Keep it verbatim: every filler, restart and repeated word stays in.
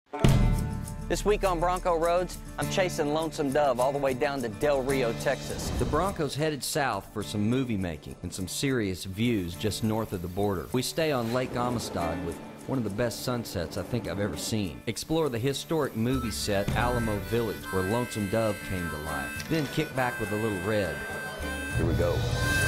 This week on Bronco Roads, I'm chasing Lonesome Dove all the way down to Del Rio, Texas. The Bronco's headed south for some movie making and some serious views just north of the border. We stay on Lake Amistad with one of the best sunsets I think I've ever seen. Explore the historic movie set Alamo Village where Lonesome Dove came to life. Then kick back with a little red. Here we go.